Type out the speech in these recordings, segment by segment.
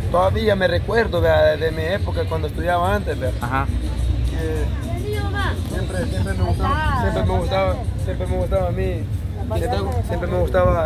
todavía me recuerdo de mi época cuando estudiaba antes, ¿verdad? Ajá. Siempre me gustaba a mí, siempre me gustaba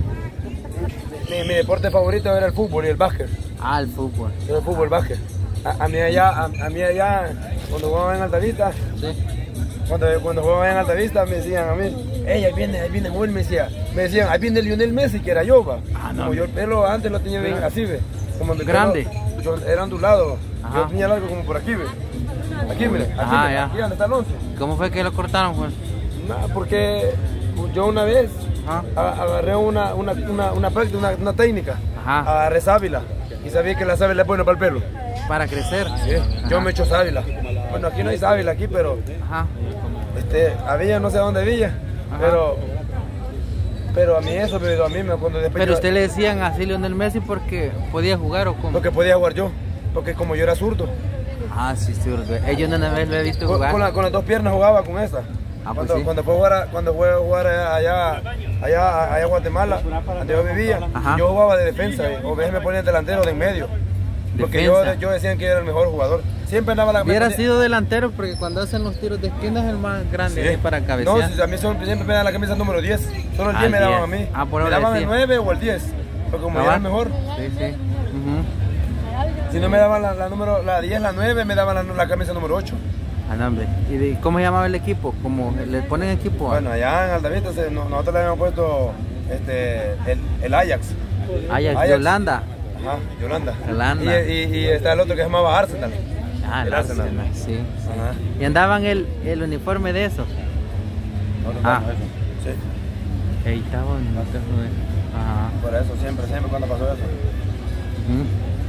mi deporte favorito era el fútbol y el básquet. Ah, el fútbol. Era el fútbol, el básquet. A mí allá, cuando jugaba en Altavista, Sí. cuando jugaba en Altavista me decían a mí, hey, ahí viene Joel, me decían, ahí viene Lionel Messi, que era yo, va. Ah, no. Como yo el pelo antes lo tenía bien así, ve. Como mi Grande. Pelo, era ondulado. Ajá. Yo tenía largo como por aquí, ve. Aquí, mire, aquí, Ajá, mire, ya. aquí donde está el 11. ¿Cómo fue que lo cortaron, pues? No, porque yo una vez Ajá. agarré una práctica, una técnica, Ajá. agarré sábila y sabía que la sábila es buena para el pelo. Para crecer. Sí. Ajá. Yo me echo sábila. Bueno, aquí no hay sábila aquí, pero Ajá. había no sé dónde villa, Ajá. pero a mí eso, pero a mí cuando después Pero yo- usted le decían así Lionel Messi porque podía jugar o cómo. porque podía jugar yo, porque como yo era zurdo, Ah, sí, sí. Ellos una vez lo he visto jugar. con las dos piernas jugaba con esa. Ah, pues sí. Cuando fue a jugar allá a Guatemala, donde yo vivía, Ajá. yo jugaba de defensa, o a veces me ponían delantero de en medio. Porque Defensa. yo decían que era el mejor jugador. Siempre andaba la Hubiera sido delantero porque cuando hacen los tiros de esquina es el más grande Sí. ahí para cabecear. No, si a mí siempre me daban la camisa número 10. Solo el Ah, 10 me daban a 10. mí. Ah, por me ahora daban el decía. 9 o el 10. Porque como yo era el mejor. Sí, sí. Ujú. Si no me daban la 10, la 9, me daban la camisa número 8. Ah, no, hombre. ¿Y cómo se llamaba el equipo? ¿Cómo le ponen equipo? Bueno, allá en Altavista nosotros le habíamos puesto el Ajax. Ajax de Holanda. Ajá, Yolanda. Holanda. Y está el otro que se llamaba Arsenal. Ah, el Arsenal. Arsenal, sí. Ajá. Y andaban el uniforme de eso. Nosotros Ah. damos eso. Sí. Ey, está bonito, joder. Ajá. Por eso, siempre cuando pasó eso. Ujú.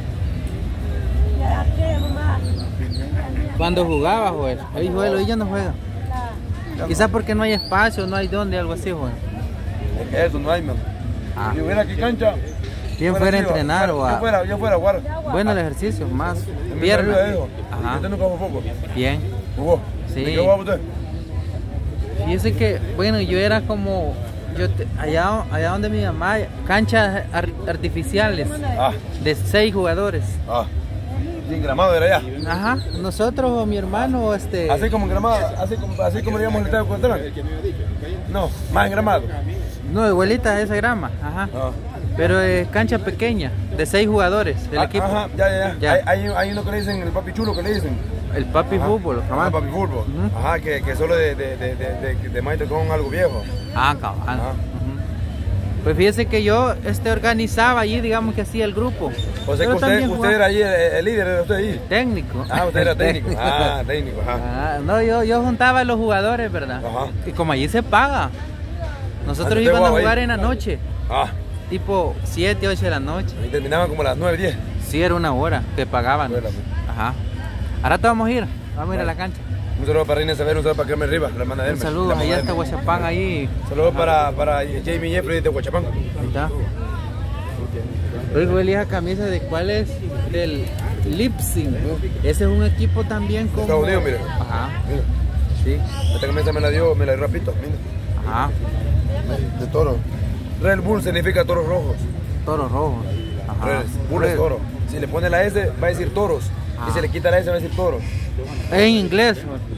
Cuando jugaba, Joel. Ey, Joel, hoy ya no juega. Quizás porque no hay espacio, no hay dónde, algo así, Joel. Es que eso no hay, man. Ah. Si hubiera aquí cancha. ¿Quién fuera a entrenar o a...? Yo fuera a jugar. Bueno, el ejercicio, más En mi piernas. vida, hijo. Ajá. Usted nunca jugó fútbol. Bien. ¿Jugó? Sí. ¿De qué jugaba usted? Fíjese que, bueno, yo era como... allá donde mi mamá, canchas artificiales Ah, de 6 jugadores. ah. Sin gramado era allá. Ajá, nosotros o mi hermano, Así como en gramado, así como digamos el estadio Cuauhtémoc. No, más en gramado. no, igualita esa grama, ajá. Ah. Pero es cancha pequeña, de 6 jugadores del equipo. Ajá, ya. Ya. Hay uno que le dicen el papi chulo que le dicen. El papi Ajá. fútbol, Ah, jamás. papi fútbol. Ujú. Ajá, que solo de maestro con algo viejo. Ah, cabal. Ajá. Ujú. Pues fíjese que yo organizaba allí, digamos que hacía el grupo. O sea Pero que también usted jugaba. era allí el líder, era usted ahí. Técnico. Ah, usted era técnico. Ah, técnico, ajá. Ah, no, yo juntaba a los jugadores, ¿verdad? Ajá. Y como allí se paga. Nosotros ¿Dónde íbamos a jugaba jugar ahí? en la noche, Ah, tipo 7, 8 de la noche. y terminaban como a las 9, 10. Sí, era una hora que pagaban. Bueno, Ajá. Ahora te vamos a ir a la cancha. un saludo para Reina Saber, un saludo para Carmen Rivas, la hermana de Un Hermes. saludo, la mamá allá de está Hermes. Guachapán ahí. Saludos para Jamie Jeffrey de Huachapán. Ahí está. Oye, Joel, ¿y esa camisa de cuál es? Del Leipzig. Ese es un equipo también como... Estados Unidos, mire. Ajá, Mira, sí. esta camisa me la dio Rapito, mira. Ajá. De toro. Red Bull significa toros rojos. Toros rojos. Ajá. Red Bull es toro. Si le pone la S, va a decir toros. Ah. Y si le quita la S, va a decir toros. Es en inglés.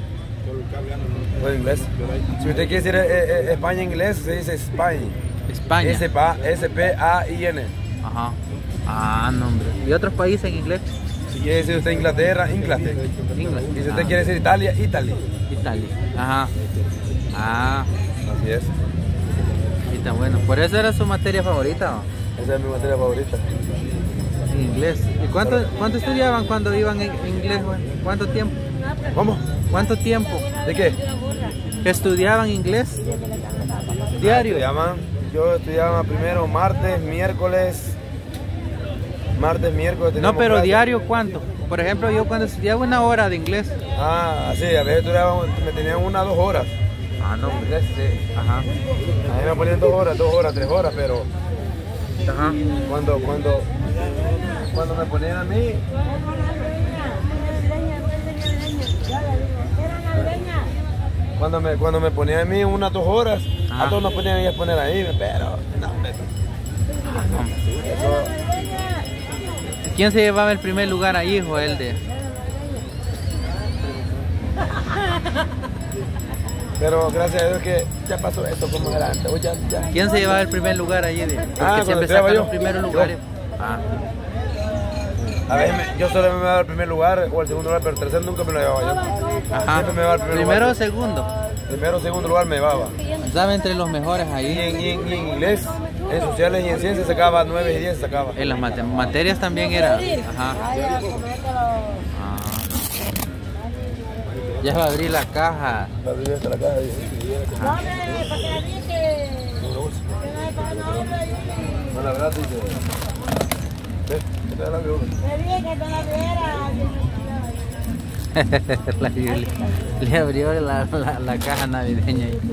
No en inglés. Si usted quiere decir España en inglés, se dice Spain. España. S-P-A-I-N. Ajá. Ah, no, hombre. ¿Y otros países en inglés? Si quiere decir usted Inglaterra, Inglaterra. Inglés. Y si usted quiere decir Italia, Italy. Italia. Ajá. Ah, Así es. sí, está bueno. Por eso era su materia favorita, ¿no? Esa es mi materia favorita. En inglés. ¿Y cuánto estudiaban cuando iban en inglés, güey? ¿Cuánto tiempo? ¿Cómo? ¿Cuánto tiempo ¿De qué? estudiaban inglés? Diario. Yo estudiaba primero martes, miércoles. Martes, miércoles. No, teníamos pero clase. diario, ¿cuánto? Por ejemplo, yo cuando estudiaba 1 hora de inglés. Ah, sí, a veces me tenían 1 o 2 horas. Ah, no, Inglés, sí. ajá. A mí me ponían 2 horas, 3 horas, pero Ajá. cuando me ponían a mí, cuando me ponían a mí 1 o 2 horas, Ajá. a todos nos ponían ellos a poner ahí, pero no, hombre. ¿Quién se llevaba el primer lugar ahí, Joel? Pero gracias a Dios que ya pasó esto como adelante. ¿Quién se llevaba el primer lugar allí? Porque siempre sacan los primeros lugares. A ver, yo solo me daba el primer lugar o el segundo lugar, pero el tercer nunca me lo llevaba yo. Ajá. Siempre me daba el Primero o segundo. Primero o segundo lugar me llevaba. Estaba entre los mejores ahí. Y en inglés, en sociales y en ciencias sacaba 9 y 10 sacaba. En las materias también era. Ajá. Ya va a abrir la caja. Va a abrir esta la caja. No, la verdad dice. ¿Ves? ¿Qué te da la viuda? Le abrió la caja navideña ahí.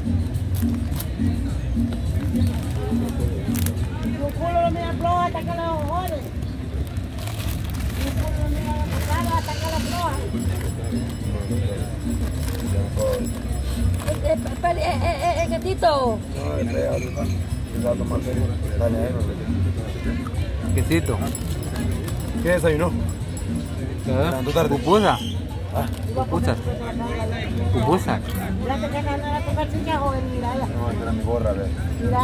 Tu culo no me afloja hasta que los jodes. Tu culo no me afloja hasta que los afloja. El gatito. Quesito. ¿Qué desayunó? Pupusa. Pupusa. Pupusa. La que no la toca chica joven, mira. No, esta era mi gorra, ve. Mira.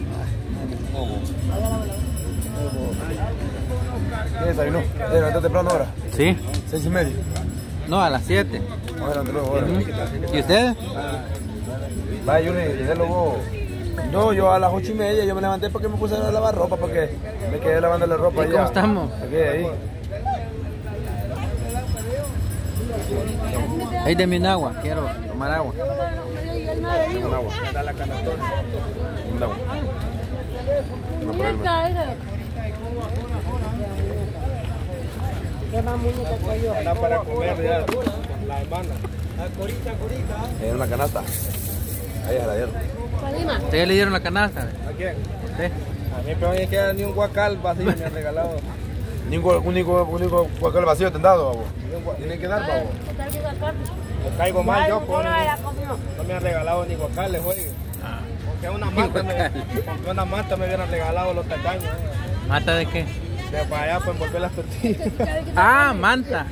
¿Qué desayunó? ¿Te levantaste temprano ahora? Sí. 6:30. No, a las 7. Adelante luego ahora. ¿Y ustedes? Vaya, yo a las 8:30 yo me levanté porque me puse a lavar ropa, porque me quedé lavando la ropa. ¿Y cómo estamos? Me quedé ahí. Ahí deme un agua, quiero tomar agua. Un agua. Dale la canastón. Un agua. No problema. Qué más muñeca que yo. Era para comer ya, la hermana. En una canasta. Ahí a la dieron. ¿Ustedes le dieron la canasta? ¿A quién? ¿Usted? A mí pero me queda ni un guacal vacío me han regalado. Ni un único guacal vacío te han dado, babo. Tienen que dar, babo. Me caigo mal yo, pues. No me han regalado ni guacales, oye. Porque una mata me hubieran regalado los tacaños. ¿Mata de qué? De para allá para envolver las tortillas. Ah, manta.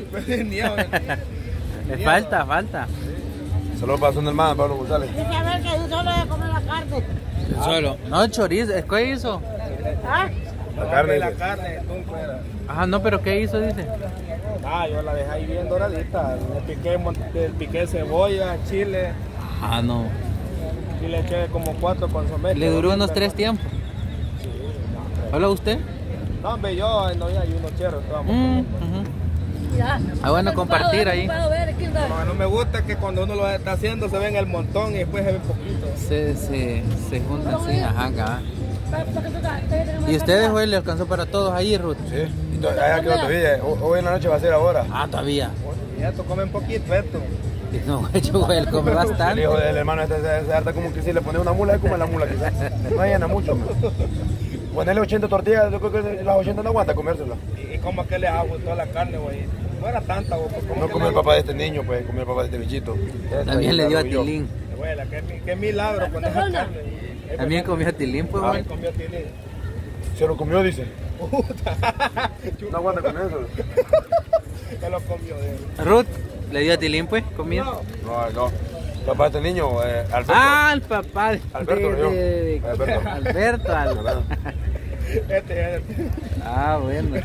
Falta. Saludos para su hermano, Pablo González. Dice a ver que yo solo voy a comer la carne. Solo. No, chorizo. ¿Qué hizo? ¿Ah? La carne. Ajá, no, pero ¿qué hizo, dice? Yo la dejé ahí bien doradita. Le piqué cebolla, chile. Ah, no. Y le eché como 4 consomés. Le duró unos 3 tiempos. ¿Hola usted? No, hombre, yo no había unos cheros. Bueno, compartir ahí. No me gusta que cuando uno lo está haciendo se ven el montón y después se ve poquito. Se juntan así, ajá, acá. ¿Y ustedes hoy le alcanzó para todos ahí, Ruth? Sí, y allá quedó todavía. Hoy en la noche va a ser ahora. Ah, todavía. Y esto comen poquito, esto. No, hecho, él come bastante. El hijo del hermano se harta como que si le pone una mula, es como la mula quizás. No llena mucho. Ponerle 80 tortillas, yo creo que las 80 no aguanta comérselas. ¿Y cómo que le hago toda la carne, güey? No era tanta, güey. No comió el papá de este niño, pues, comió el papá de este bichito. También le dio a Tilín. Abuela, qué milagro con esa carne. También comió a Tilín, pues, güey. Comió a Tilín. Se lo comió, dice. No aguanta con eso. Se lo comió de él. Ruth, ¿le dio a Tilín, pues, comida? No. El papá de este niño, Alberto. Ah, el papá Alberto. Alberto. Este. Ah, bueno.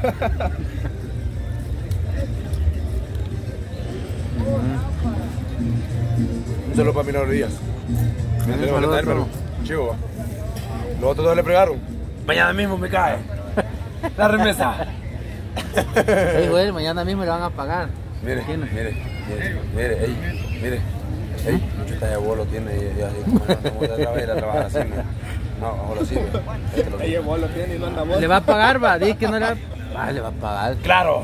Un saludo para Minero Díaz. Chivo. Los otros 2 le fregaron. Mañana mismo me cae la remesa. Ey, güey, mañana mismo le van a pagar. Mire. Mucho está de abuelo tiene y así como no voy a ir a trabajar así. No, abuelo sí. Ey, abuelo tiene y no anda abuelo. ¿Le va a pagar, va? Di que no le va a pagar. Le va a pagar. Claro.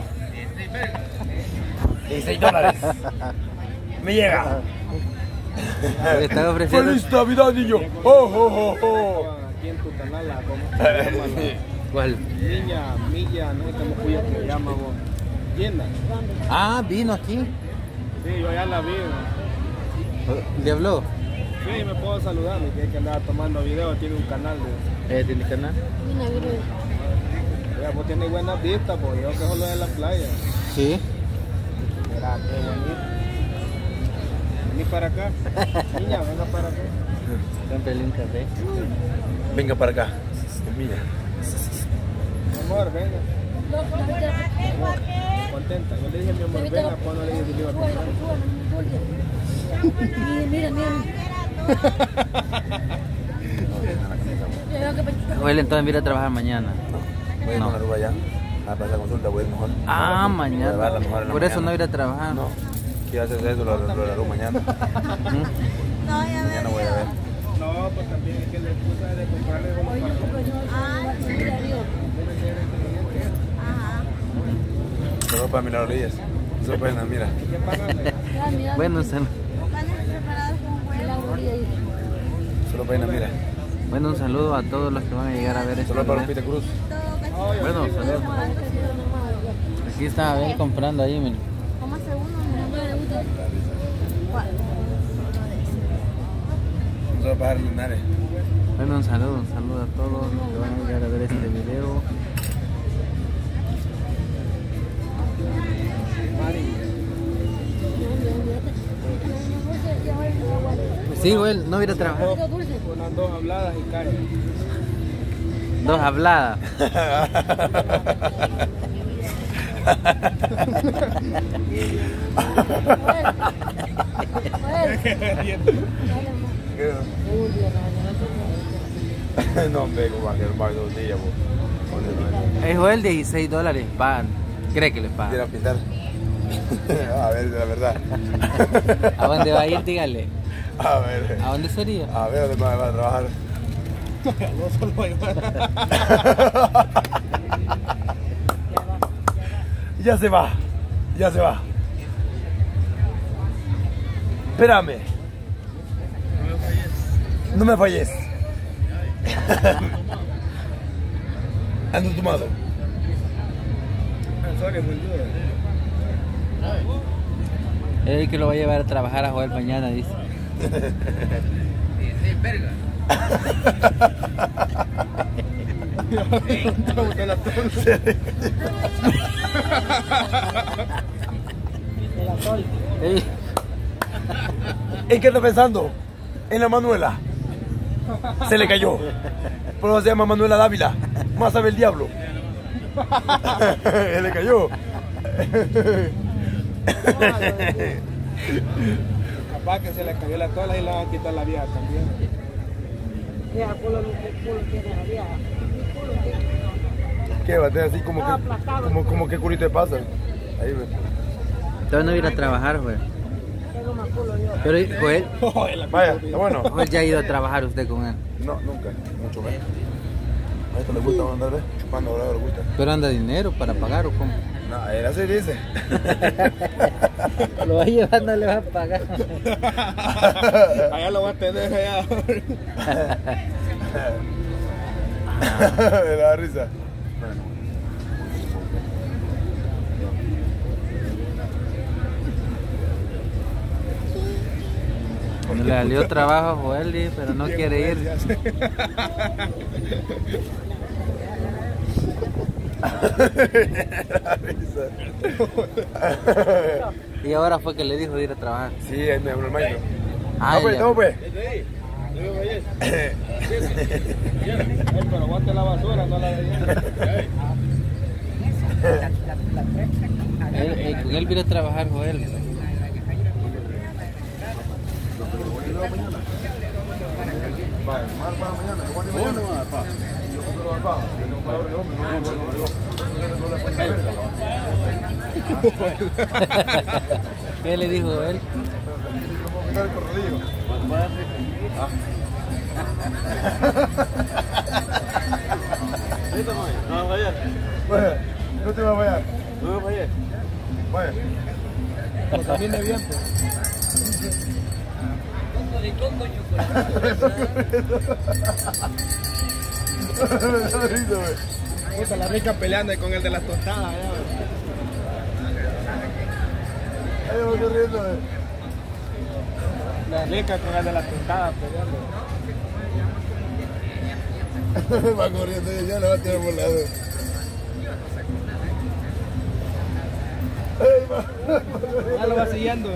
$16. Me llega. Le están ofreciendo. ¡Feliz Navidad, niño! ¡Oh! Aquí en tu canal, ¿cómo se llama? ¿Cuál? Milla, no sé cómo fui que se llama, vos. Tienda. Ah, vino aquí. Sí, yo ya la vi. ¿Le habló? Sí, me puedo saludar, que andaba tomando video, tiene un canal de... ¿Tiene canal? Ya, vos tenés buenas vistas, pues yo que solo en la playa. Sí. Mira, qué bonito. Vení para acá. Niña, venga para acá. Don Pelín Café. Venga para acá. Mira. Mi amor, venga. Contenta. Yo le dije a mi amor, venga, cuando le dije que le iba a comprar. Mira. Joel, entonces mira a trabajar mañana. Voy a ir con la Aruba ya. A pasar consulta, voy a ir mejor. Ah, Voy a mañana. llevarla mejor en la Por eso mañana. no ir a trabajar. No. Quiero hacer eso, lo de la Aruba mañana. Mañana voy a ver. No, pues también es que le puse de comprarle como Solo para mirar orillas. Solo para ir, mira. ¿Qué pagan? Bueno, Solo para ir, mira. bueno, un saludo a todos los que van a llegar a ver este Solo para los video. Pita Cruz. Bueno, saludos. Aquí está Abel comprando ahí, miren. Solo para dejar Linares. Bueno, un saludo a todos los que van a llegar a ver este video. Sí, Joel, no ir a trabajar. Unas 2 habladas y cae. 2 habladas. No, hombre, como va a quedar más de 2 días, pues. Joel, $16 pagan. ¿Cree que les pagan? Quiero pintar. A ver, la verdad. ¿A dónde va a ir? Dígale. A ver. ¿A dónde sería? A ver, ¿dónde va a trabajar? No solo va a llevar. Ya se va. Ya se va. Espérame. No me falles. Ando tomado. El sol es muy duro. Él que lo va a llevar a trabajar a Joel mañana, dice. ¿En qué está pensando? En la Manuela. Se le cayó. Por eso se llama Manuela Dávila. Más sabe el diablo. Se le cayó. Capaz que se le cayó la tola y le van a quitar la vieja también. ¿Qué? Va a tener así como que culito te pasa. Ahí ve. Entonces no ir a trabajar, Joel. Pero Joel, Vaya, está bueno. Joel ya ha ido a trabajar usted con él. No, nunca. Mucho menos. A esto le gusta andar, ¿ves? Chupando, ahora le gusta. Pero anda dinero para pagar o cómo. No, él así dice. Lo va a llevar, no le va a pagar. Allá lo va a tener allá. Le da risa. No le salió trabajo a Joel, pero no quiere ir. Y ahora fue que le dijo de ir a trabajar. Sí, es mi hermano. Ah, pues, ya. no, pues. Pero aguante la basura, no la de Con él vino a trabajar Joel. ¿Qué le dijo él? No te vas a fallar. No me vayas. Vaya. También de viento. Puta, la rica peleando con el de las tostadas. Ahí va corriendo. La rica con el de las tostadas peleando. Va corriendo y ya le va a tirar por lado. Ya lo va siguiendo.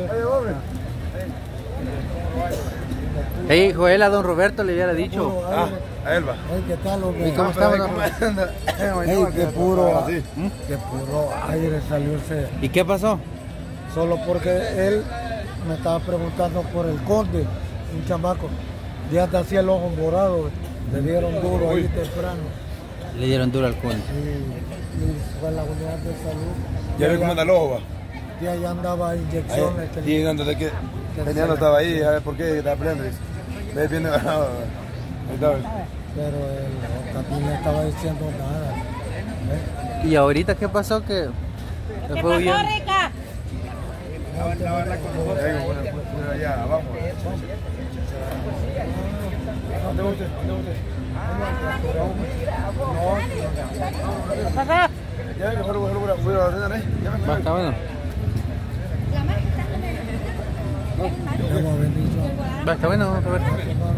Hey, Joel, a don Roberto le hubiera dicho. Ah, a Elba. ¿Qué tal, hombre? ¿Y cómo estaba, don Ey, qué puro aire salió ese. ¿Y qué pasó? Solo porque él me estaba preguntando por el conde, un chamaco. Ya te hacía el ojo morado, le dieron duro ahí temprano. Le dieron duro al conde. Y fue a la unidad de salud. Ya ve cómo anda el ojo, va. Y allá andaba inyecciones. Y donde que Teniano estaba ahí, a ver por qué estaba aprendiendo. Ves viendo ganado. Pero él también no estaba diciendo nada. ¿Y ahorita qué pasó? Que ¿Qué pasó, Rica? Allá abajo. ¿Qué pasó? Ya, mejor voy a ordenar ahí. Va, está bueno. Va, está bueno, Roberto.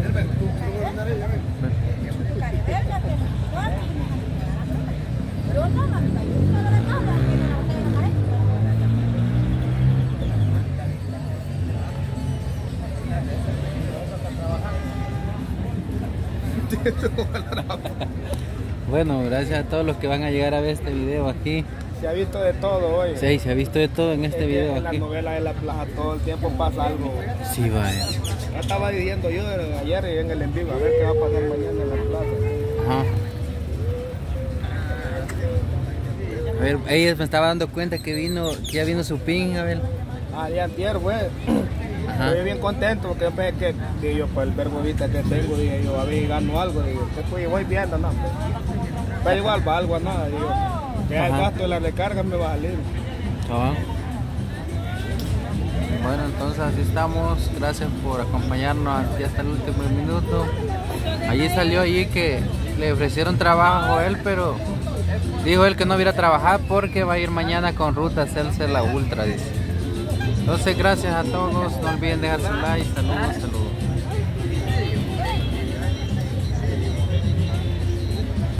Bueno, gracias a todos los que van a llegar a ver este video aquí. Se ha visto de todo hoy. Sí, se ha visto de todo en este video En la aquí. novela de la plaza todo el tiempo pasa algo. Sí, vaya. Ya estaba diciendo yo ayer en el en vivo, a ver qué va a pasar mañana en la plaza. Ajá. A ver, ella me estaba dando cuenta que ya vino su pin, a ver. Ah, ya antier, güey. Ajá. Estoy bien contento porque yo pensé que, digo yo, por el verbo vista que tengo, dije yo, a ver, gano algo, digo, después voy viendo, no, pues. Pero igual, va algo a nada, digo, que el gasto de la recarga me va a salir. Ah. Bueno, entonces así estamos. Gracias por acompañarnos aquí hasta el último minuto. Allí salió allí que le ofrecieron trabajo a Joel, pero dijo él que no viera a trabajar porque va a ir mañana con Ruta a hacerse la ultra, dice. Entonces gracias a todos, no olviden dejar su like, saludos.